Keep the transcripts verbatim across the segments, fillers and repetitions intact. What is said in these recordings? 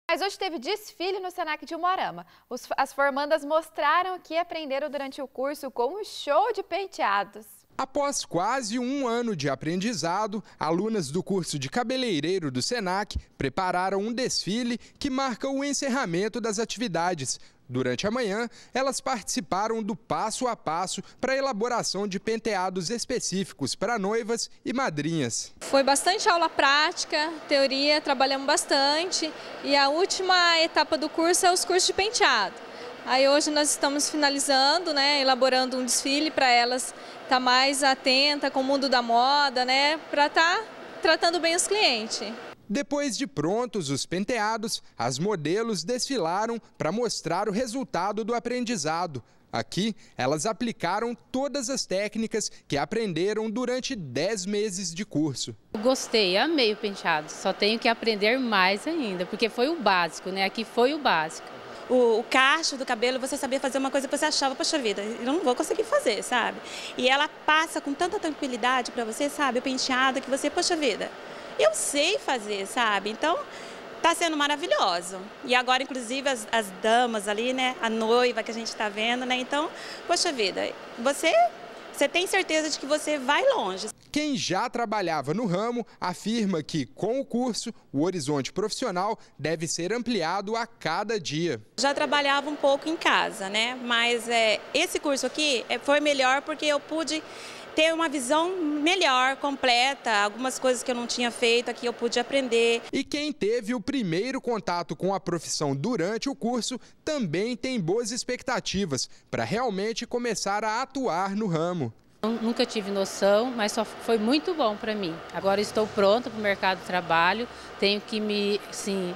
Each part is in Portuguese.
Mas hoje teve desfile no Senac de Umuarama. Os- as formandas mostraram o que aprenderam durante o curso com um show de penteados. Após quase um ano de aprendizado, alunas do curso de cabeleireiro do Senac prepararam um desfile que marca o encerramento das atividades. Durante a manhã, elas participaram do passo a passo para a elaboração de penteados específicos para noivas e madrinhas. Foi bastante aula prática, teoria, trabalhamos bastante e a última etapa do curso é os cursos de penteado. Aí hoje nós estamos finalizando, né, elaborando um desfile para elas estar mais atenta com o mundo da moda, né, para estar tratando bem os clientes. Depois de prontos os penteados, as modelos desfilaram para mostrar o resultado do aprendizado. Aqui, elas aplicaram todas as técnicas que aprenderam durante dez meses de curso. Gostei, amei o penteado, só tenho que aprender mais ainda, porque foi o básico, né? Aqui foi o básico. O, o cacho do cabelo, você sabia fazer uma coisa que você achava, poxa vida, eu não vou conseguir fazer, sabe? E ela passa com tanta tranquilidade para você, sabe? O penteado que você, poxa vida, eu sei fazer, sabe? Então, tá sendo maravilhoso. E agora, inclusive, as, as damas ali, né? A noiva que a gente tá vendo, né? Então, poxa vida, você... Você tem certeza de que você vai longe. Quem já trabalhava no ramo afirma que, com o curso, o horizonte profissional deve ser ampliado a cada dia. Já trabalhava um pouco em casa, né? Mas é, esse curso aqui é, foi melhor porque eu pude ter uma visão melhor, completa. Algumas coisas que eu não tinha feito aqui eu pude aprender. E quem teve o primeiro contato com a profissão durante o curso também tem boas expectativas para realmente começar a atuar no ramo. Eu nunca tive noção, mas só foi muito bom para mim. Agora estou pronta para o mercado de trabalho, tenho que me, assim,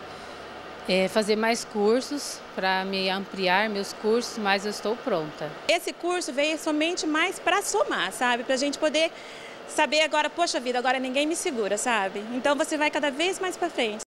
é, fazer mais cursos para me ampliar meus cursos, mas eu estou pronta. Esse curso veio somente mais para somar, sabe? Para a gente poder saber agora, poxa vida, agora ninguém me segura, sabe? Então você vai cada vez mais para frente.